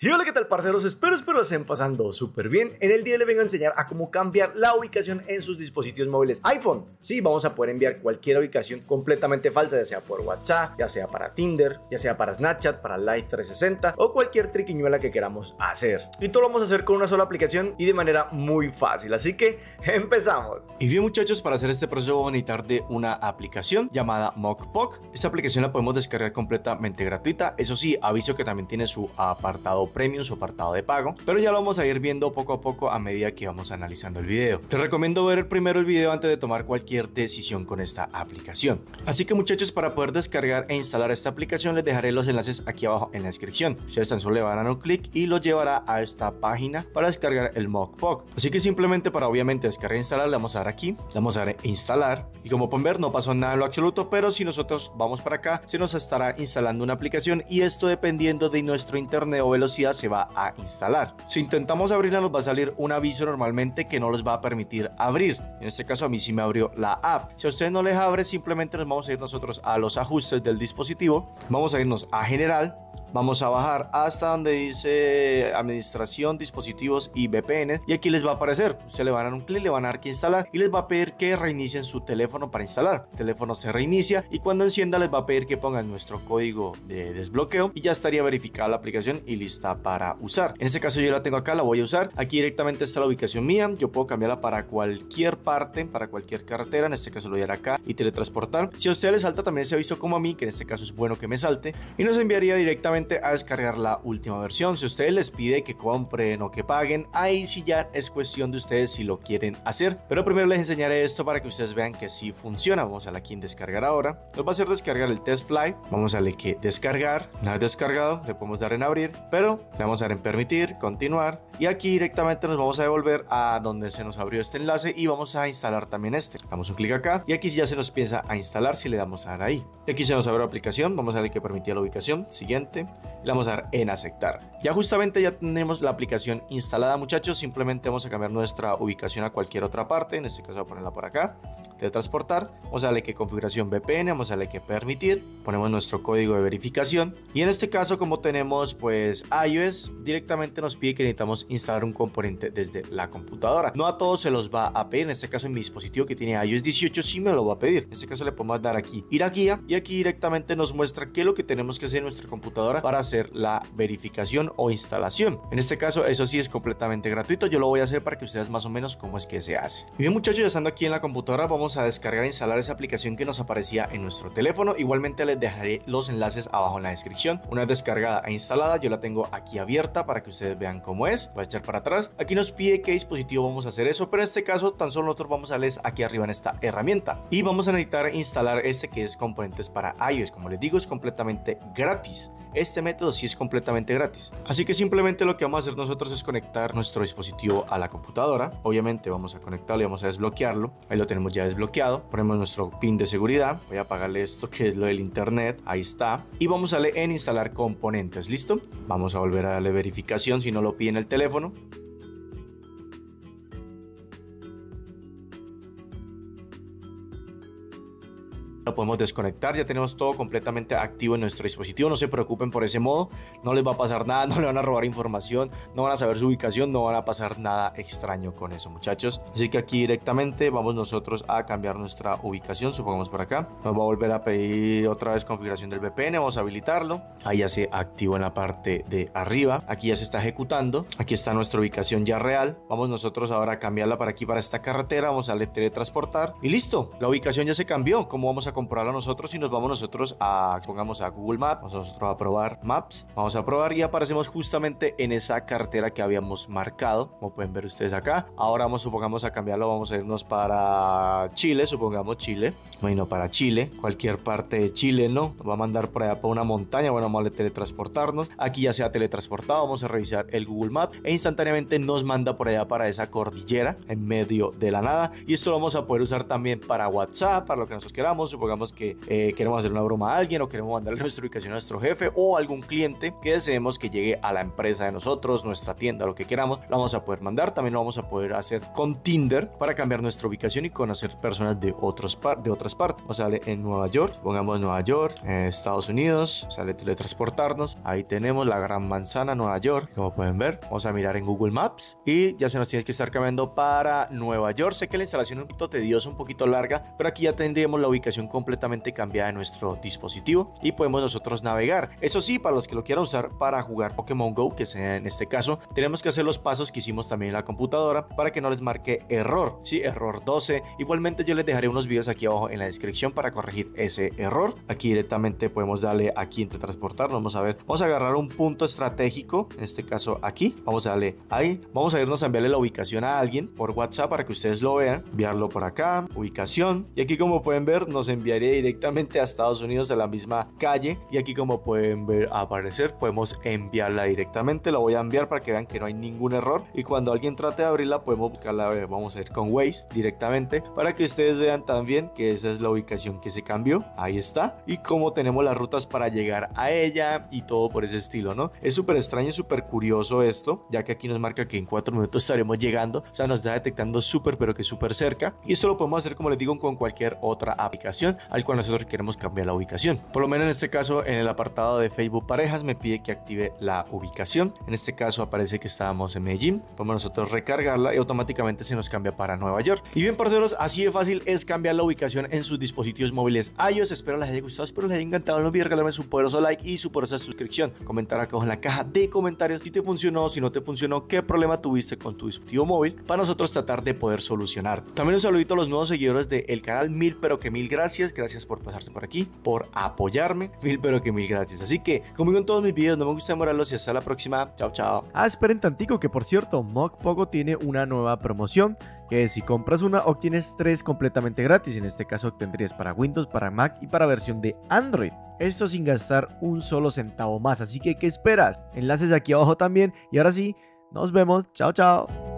Y hola, ¿qué tal, parceros? Espero lo estén pasando súper bien. En el día les vengo a enseñar a cómo cambiar la ubicación en sus dispositivos móviles iPhone. Sí, vamos a poder enviar cualquier ubicación completamente falsa, ya sea por WhatsApp, ya sea para Tinder, ya sea para Snapchat, para Live 360 o cualquier triquiñuela que queramos hacer. Y todo lo vamos a hacer con una sola aplicación y de manera muy fácil. Así que empezamos. Y bien, muchachos, para hacer este proceso vamos a necesitar de una aplicación llamada Mokpok. Esta aplicación la podemos descargar completamente gratuita. Eso sí, aviso que también tiene su apartado premium, su apartado de pago, pero ya lo vamos a ir viendo poco a poco a medida que vamos analizando el video. Les recomiendo ver primero el video antes de tomar cualquier decisión con esta aplicación. Así que, muchachos, para poder descargar e instalar esta aplicación les dejaré los enlaces aquí abajo en la descripción. Ustedes tan solo le van a dar un clic y los llevará a esta página para descargar el Mokpok. Así que simplemente para obviamente descargar e instalar le vamos a dar aquí, le vamos a dar instalar y como pueden ver no pasó nada en lo absoluto, pero si nosotros vamos para acá se nos estará instalando una aplicación y esto, dependiendo de nuestro internet o velocidad, se va a instalar. Si intentamos abrirla nos va a salir un aviso normalmente que no los va a permitir abrir. En este caso a mí sí me abrió la app. Si a ustedes no les abre, simplemente nos vamos a ir nosotros a los ajustes del dispositivo, vamos a irnos a general, vamos a bajar hasta donde dice administración, dispositivos y VPN y aquí les va a aparecer. Ustedes le van a dar un clic, le van a dar que instalar y les va a pedir que reinicien su teléfono para instalar. El teléfono se reinicia y cuando encienda les va a pedir que pongan nuestro código de desbloqueo y ya estaría verificada la aplicación y lista para usar. En este caso yo la tengo acá, la voy a usar. Aquí directamente está la ubicación mía. Yo puedo cambiarla para cualquier parte, para cualquier carretera. En este caso lo voy a dar acá y teletransportar. Si a ustedes les salta también ese aviso como a mí, que en este caso es bueno que me salte, y nos enviaría directamente a descargar la última versión. Si a ustedes les pide que compren o que paguen, ahí sí ya es cuestión de ustedes si lo quieren hacer, pero primero les enseñaré esto para que ustedes vean que sí funciona. Vamos a darle aquí en descargar ahora, nos va a hacer descargar el test flight, vamos a darle que descargar. Una vez descargado le podemos dar en abrir, pero le vamos a dar en permitir, continuar y aquí directamente nos vamos a devolver a donde se nos abrió este enlace y vamos a instalar también este. Damos un clic acá y aquí ya se nos empieza a instalar si le damos a dar ahí. Y aquí se nos abre la aplicación, vamos a darle que permitía la ubicación, siguiente. Le vamos a dar en aceptar. Ya justamente ya tenemos la aplicación instalada, muchachos. Simplemente vamos a cambiar nuestra ubicación a cualquier otra parte. En este caso voy a ponerla por acá, teletransportar. Vamos a darle que configuración VPN, vamos a darle que permitir, ponemos nuestro código de verificación y en este caso, como tenemos pues iOS, directamente nos pide que necesitamos instalar un componente desde la computadora. No a todos se los va a pedir. En este caso, en mi dispositivo que tiene iOS 18 sí me lo va a pedir. En este caso le podemos dar aquí ir a guía y aquí directamente nos muestra qué es lo que tenemos que hacer en nuestra computadora para hacer la verificación o instalación. En este caso eso sí es completamente gratuito. Yo lo voy a hacer para que ustedes más o menos cómo es que se hace. Y bien, muchachos, ya estando aquí en la computadora vamos a descargar e instalar esa aplicación que nos aparecía en nuestro teléfono. Igualmente les dejaré los enlaces abajo en la descripción. Una vez descargada e instalada, yo la tengo aquí abierta para que ustedes vean cómo es. Voy a echar para atrás. Aquí nos pide qué dispositivo vamos a hacer eso, pero en este caso tan solo nosotros vamos a darles aquí arriba en esta herramienta y vamos a necesitar instalar este que es componentes para iOS. Como les digo, es completamente gratis. Este método sí es completamente gratis. Así que simplemente lo que vamos a hacer nosotros es conectar nuestro dispositivo a la computadora. Obviamente vamos a conectarlo y vamos a desbloquearlo. Ahí lo tenemos ya desbloqueado. Ponemos nuestro pin de seguridad. Voy a apagarle esto que es lo del internet. Ahí está. Y vamos a darle en instalar componentes. ¿Listo? Vamos a volver a darle verificación si no lo pide en el teléfono. Lo podemos desconectar, ya tenemos todo completamente activo en nuestro dispositivo. No se preocupen por ese modo, no les va a pasar nada, no le van a robar información, no van a saber su ubicación, no van a pasar nada extraño con eso, muchachos. Así que aquí directamente vamos nosotros a cambiar nuestra ubicación, supongamos por acá. Nos va a volver a pedir otra vez configuración del VPN, vamos a habilitarlo. Ahí ya se activó en la parte de arriba, aquí ya se está ejecutando. Aquí está nuestra ubicación ya real. Vamos nosotros ahora a cambiarla para aquí, para esta carretera, vamos a darle teletransportar y listo, la ubicación ya se cambió. ¿Cómo vamos a comprobarlo nosotros? Y nos vamos nosotros a, pongamos a Google Maps, vamos nosotros a probar Maps, vamos a probar y aparecemos justamente en esa cartera que habíamos marcado, como pueden ver ustedes acá. Ahora vamos, supongamos, a cambiarlo, vamos a irnos para Chile, supongamos Chile, bueno, para Chile, cualquier parte de Chile, ¿no? Nos va a mandar por allá por una montaña. Bueno, vamos a teletransportarnos, aquí ya se ha teletransportado, vamos a revisar el Google Maps e instantáneamente nos manda por allá para esa cordillera en medio de la nada y esto lo vamos a poder usar también para WhatsApp, para lo que nosotros queramos. supongamos que queremos hacer una broma a alguien o queremos mandarle nuestra ubicación a nuestro jefe o algún cliente que deseemos que llegue a la empresa de nosotros, nuestra tienda, lo que queramos, lo vamos a poder mandar. También lo vamos a poder hacer con Tinder para cambiar nuestra ubicación y conocer personas de otras partes. O sale en Nueva York, pongamos Nueva York, Estados Unidos, sale teletransportarnos. Ahí tenemos la Gran Manzana, Nueva York, como pueden ver. Vamos a mirar en Google Maps y ya se nos tiene que estar cambiando para Nueva York. Sé que la instalación es un poquito tediosa, un poquito larga, pero aquí ya tendríamos la ubicación completamente cambiada de nuestro dispositivo y podemos nosotros navegar. Eso sí, para los que lo quieran usar para jugar Pokémon Go, que sea en este caso, tenemos que hacer los pasos que hicimos también en la computadora para que no les marque error, sí, error 12. Igualmente yo les dejaré unos videos aquí abajo en la descripción para corregir ese error. Aquí directamente podemos darle aquí en transportar. Vamos a ver, vamos a agarrar un punto estratégico, en este caso aquí, vamos a darle ahí, vamos a irnos a enviarle la ubicación a alguien por WhatsApp para que ustedes lo vean, enviarlo por acá, ubicación, y aquí como pueden ver nos enviaría directamente a Estados Unidos, a la misma calle, y aquí como pueden ver aparecer, podemos enviarla directamente. La voy a enviar para que vean que no hay ningún error, y cuando alguien trate de abrirla podemos buscarla. Vamos a ir con Waze directamente para que ustedes vean también que esa es la ubicación que se cambió. Ahí está, y como tenemos las rutas para llegar a ella y todo por ese estilo, ¿no? Es súper extraño y súper curioso esto, ya que aquí nos marca que en 4 minutos estaremos llegando, o sea, nos está detectando súper pero que súper cerca, y esto lo podemos hacer, como les digo, con cualquier otra aplicación al cual nosotros queremos cambiar la ubicación. Por lo menos en este caso, en el apartado de Facebook Parejas me pide que active la ubicación. En este caso aparece que estábamos en Medellín, podemos nosotros recargarla y automáticamente se nos cambia para Nueva York. Y bien, parceros, así de fácil es cambiar la ubicación en sus dispositivos móviles iOS. Espero les haya gustado, espero les haya encantado. No olviden regalarme su poderoso like y su poderosa suscripción. Comentar acá abajo en la caja de comentarios si te funcionó, si no te funcionó, qué problema tuviste con tu dispositivo móvil para nosotros tratar de poder solucionar. También un saludito a los nuevos seguidores del canal, mil pero que mil gracias. Gracias por pasarse por aquí, por apoyarme, mil pero que mil gracias. Así que, conmigo en todos mis videos, no me gusta demorarlos y hasta la próxima. Chao, chao. Esperen tantico, que por cierto, Mog tiene una nueva promoción, que si compras una obtienes 3 completamente gratis. En este caso obtendrías para Windows, para Mac y para versión de Android. Esto sin gastar un solo centavo más, así que ¿qué esperas? Enlaces aquí abajo también. Y ahora sí, nos vemos. Chao, chao.